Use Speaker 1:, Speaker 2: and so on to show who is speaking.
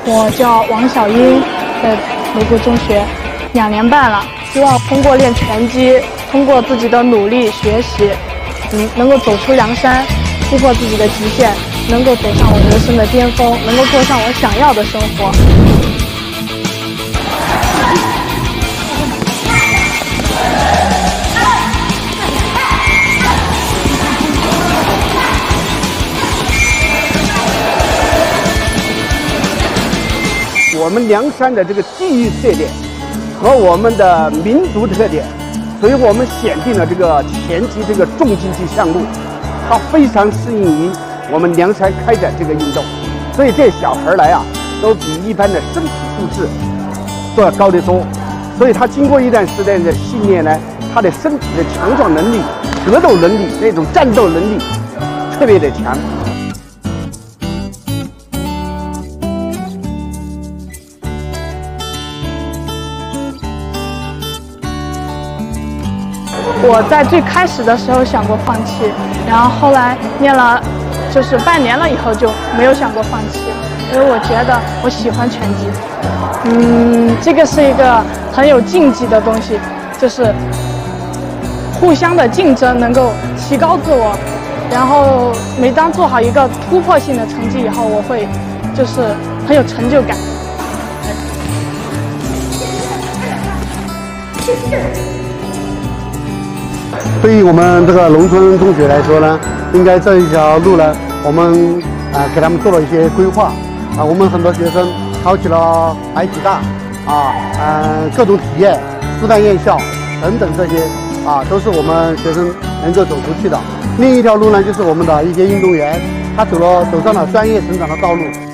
Speaker 1: 我叫王小英，在泸沽中学2年半了。希望通过练拳击，通过自己的努力学习，能够走出梁山，突破自己的极限，能够走上我人生的巅峰，能够过上我想要的生活。
Speaker 2: 我们梁山的这个地域特点和我们的民族特点，所以我们选定了这个拳击这个重竞技项目，它非常适应于我们梁山开展这个运动，所以这小孩来啊，都比一般的身体素质都要高得多，所以他经过一段时间的训练呢，他的身体的强壮能力、格斗能力、那种战斗能力特别的强。
Speaker 1: 我在最开始的时候想过放弃，然后后来练了就是半年了以后就没有想过放弃，因为我觉得我喜欢拳击。这个是一个很有竞技的东西，就是互相的竞争，能够提高自我。然后每当做好一个突破性的成绩以后，我会就是很有成就感。
Speaker 3: 对于我们这个农村中学来说呢，应该这一条路呢，我们给他们做了一些规划我们很多学生考起了排体大各种体验、师范院校等等这些都是我们学生能够走出去的。另一条路呢，就是我们的一些运动员，他走上了专业成长的道路。